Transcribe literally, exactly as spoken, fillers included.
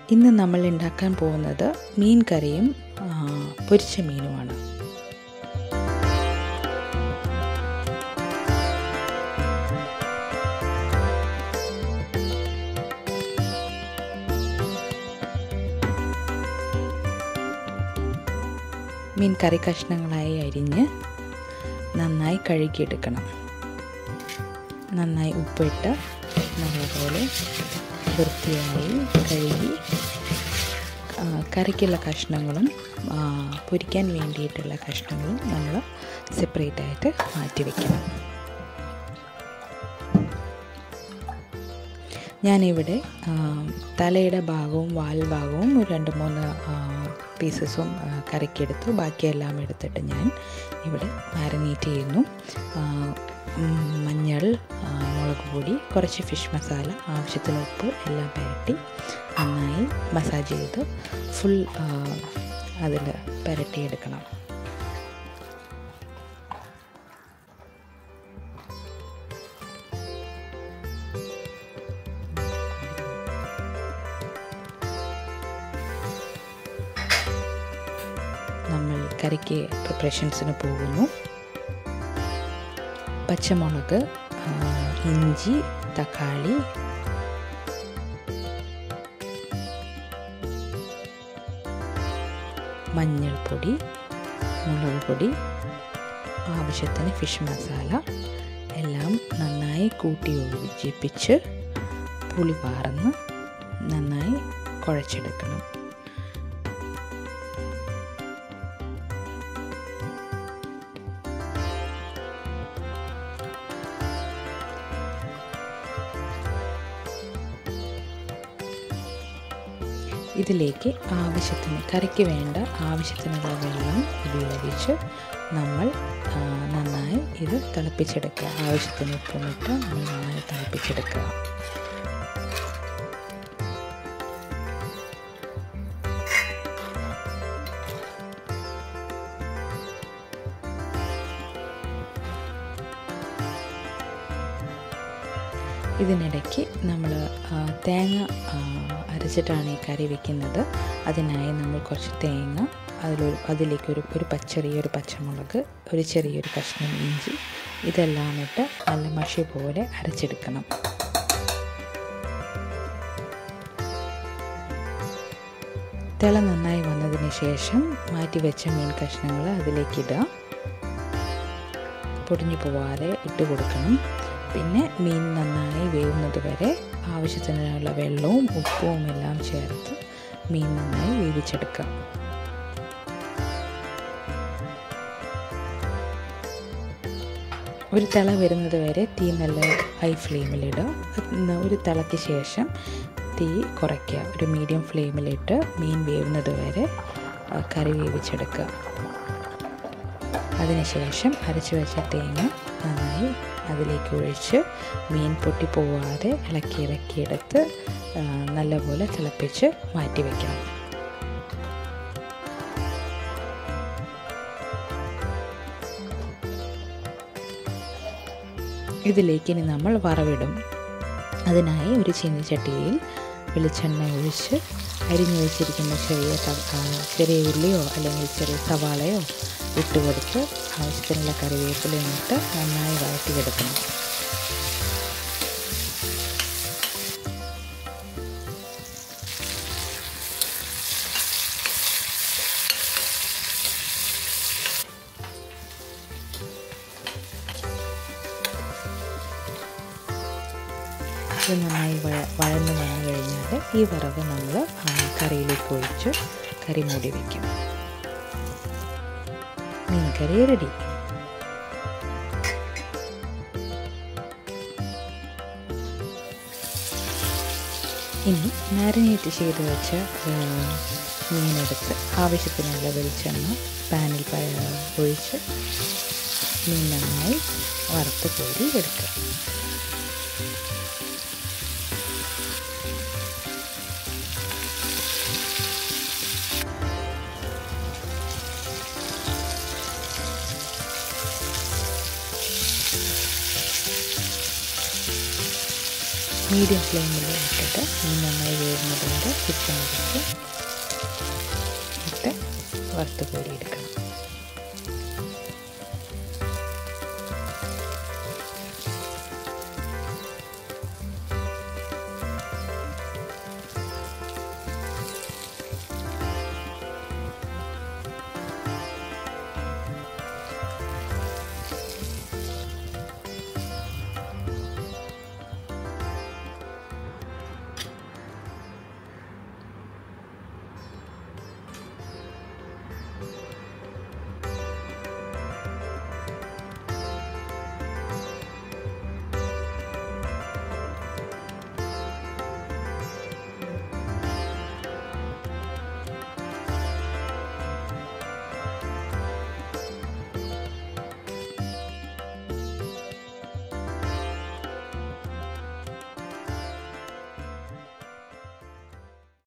ഇന്ന് നമ്മൾ ഉണ്ടാക്കാൻ പോകുന്നത് മീൻ കറിയും പൊരിച്ച മീനുമാണ്. മീൻ കറി കഷ്ണങ്ങളായി അരിഞ്ഞ് നന്നായി കഴുകിയെടുക്കണം. നന്നായി ഉപ്പിട്ട് നല്ലപോലെ വൃത്തിയായി കഴുകി കറിക്കുള്ള കഷ്ണങ്ങളും പൊരിക്കാൻ വേണ്ടിയിട്ടുള്ള കഷ്ണങ്ങളും നമ്മൾ സെപ്പറേറ്റ് ആയിട്ട് മാറ്റി വയ്ക്കണം. ഞാനിവിടെ തലയുടെ ഭാഗവും വാൽ ഭാഗവും ഒരു രണ്ട് മൂന്ന് പീസസും കറിക്കെടുത്തു. ബാക്കിയെല്ലാം എടുത്തിട്ട് ഞാൻ ഇവിടെ മാരിനേറ്റ് ചെയ്യുന്നു. മഞ്ഞൾ, മുളക് പൊടി, കുറച്ച് ഫിഷ് മസാല, ആവശ്യത്തിന് ഉപ്പ് എല്ലാം പുരട്ടി നന്നായി മസാജ് ചെയ്ത് ഫുൾ അതിൽ പുരട്ടിയെടുക്കണം. നമ്മൾ കറിക്ക് പ്രിപ്പറേഷൻസിന് പോകുന്നു. പച്ചമുളക്, ഇഞ്ചി, തക്കാളി, മഞ്ഞൾപ്പൊടി, മുളക് പൊടി, ആവശ്യത്തിന് ഫിഷ് മസാല എല്ലാം നന്നായി കൂട്ടി യോജിപ്പിച്ച് പുളി വാർന്ന് നന്നായി കുഴച്ചെടുക്കണം. ഇതിലേക്ക് ആവശ്യത്തിന് കറിക്ക് വേണ്ട ആവശ്യത്തിനുള്ള വെള്ളം ഉപയോഗിച്ച് നമ്മൾ നന്നായി ഇത് തിളപ്പിച്ചെടുക്കുക. ആവശ്യത്തിന് ഉപ്പുമിട്ട് നമ്മൾ നന്നായി തിളപ്പിച്ചെടുക്കുക. ഇതിനിടയ്ക്ക് നമ്മൾ തേങ്ങ അരച്ചിട്ടാണ് ഈ കറി വയ്ക്കുന്നത്. അതിനായി നമ്മൾ കുറച്ച് തേങ്ങ, അതിലൊരു അതിലേക്കൊരു ഒരു ചെറിയൊരു പച്ചമുളക്, ഒരു ചെറിയൊരു കഷ്ണം ഇഞ്ചി ഇതെല്ലാം ഇട്ട് നല്ല മഷി പോലെ അരച്ചെടുക്കണം. തിള നന്നായി വന്നതിന് ശേഷം മാറ്റി വെച്ച മീൻ കഷ്ണങ്ങൾ അതിലേക്കിടുക. പൊടിഞ്ഞു പോവാതെ ഇട്ട് കൊടുക്കണം. പിന്നെ മീൻ നന്നായി വേവുന്നത് വരെ ആവശ്യത്തിനുള്ള വെള്ളവും ഉപ്പും എല്ലാം ചേർത്ത് മീൻ നന്നായി വേവിച്ചെടുക്കാം. ഒരു തിള വരുന്നത് വരെ തീ നല്ല ഹൈ ഫ്ലെയിമിലിടുക. ഒരു തിളയ്ക്ക് ശേഷം തീ കുറയ്ക്കുക. ഒരു മീഡിയം ഫ്ലെയിമിലിട്ട് മീൻ വേവുന്നത് വരെ കറി വേവിച്ചെടുക്കുക. അതിനുശേഷം അരച്ചു വെച്ച തേങ്ങ നന്നായി അതിലേക്ക് ഒഴിച്ച് മീൻ പൊട്ടിപ്പോവാതെ ഇളക്കി ഇളക്കിയെടുത്ത് നല്ലപോലെ തിളപ്പിച്ച് മാറ്റി വയ്ക്കണം. ഇതിലേക്ക് ഇനി നമ്മൾ വറവിടും. അതിനായി ഒരു ചീനിച്ചട്ടിയിൽ വെളിച്ചെണ്ണ ഒഴിച്ച് അരിഞ്ഞു വെച്ചിരിക്കുന്ന ചെറിയ ചെറിയ ഉള്ളിയോ അല്ലെങ്കിൽ ചെറിയ സവാളയോ ഇട്ട് കൊടുത്ത് ആവശ്യത്തിനുള്ള കറിവേപ്പിലയും ഇട്ട് നന്നായി വഴറ്റിയെടുക്കണം. ഇത് നന്നായി വഴ വഴന്ന് വന്നു കഴിഞ്ഞാൽ ഈ വറവ് നമ്മൾ കറിയിലേക്ക് ഒഴിച്ച് കറി മൂടി വയ്ക്കും. മീൻ കറി റെഡി. ഇനി മാരിനേറ്റ് ചെയ്ത് വെച്ച മീനെടുത്ത് ആവശ്യത്തിനുള്ള വെളിച്ചെണ്ണ പാനിൽ ഒഴിച്ച് മീൻ നന്നായി വറുത്ത് കോരി എടുക്കുക. മീഡിയം ഫ്ലെയിമിൽ ഇട്ടിട്ട് മീൻ നന്നായി വേവുന്നത് വരെ തിരിച്ച് മറിച്ച് ഇട്ട് വറുത്ത് കോരിയെടുക്കണം.